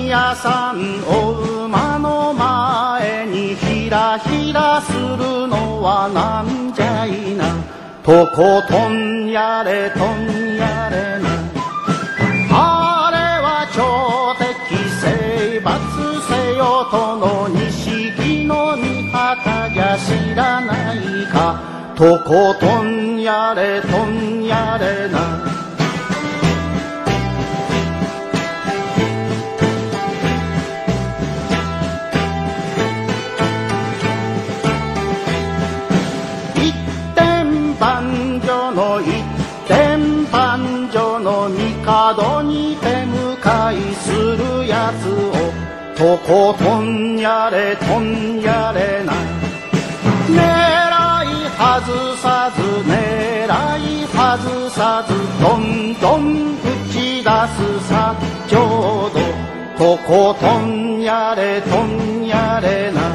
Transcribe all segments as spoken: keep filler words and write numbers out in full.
屋さんお馬の前にひらひらするのはなんじゃいな。とことんやれとんやれな。あれは朝敵征伐せよとの錦の御旗じゃ知らないか。とことんやれとんやれな。一点万所の一点万所の帝に手向かいするやつをとことんやれとんやれな。狙い外さず狙い外さずどんどん打ち出すさちょうどとことんやれとんやれな。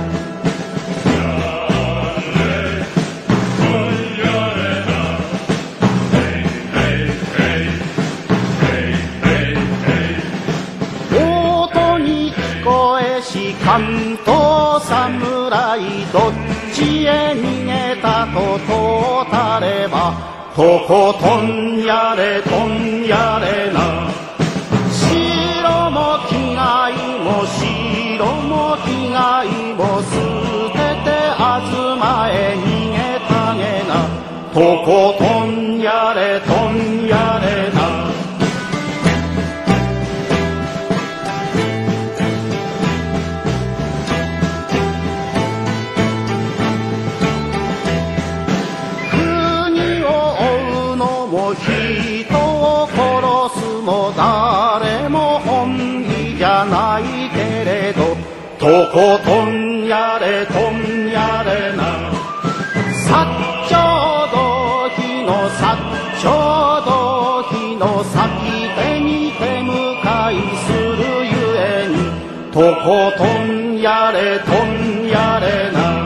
関東侍どっちへ逃げたと問うたればとことんやれとんやれな。白も着がいも白も着がいも捨てて東へ逃げたげな。とことんやれとんやれな。人を殺すも誰も本意じゃないけれどとことんやれとんやれな。薩長道義の薩長道義の先手に手向かいするゆえにとことんやれとんやれな。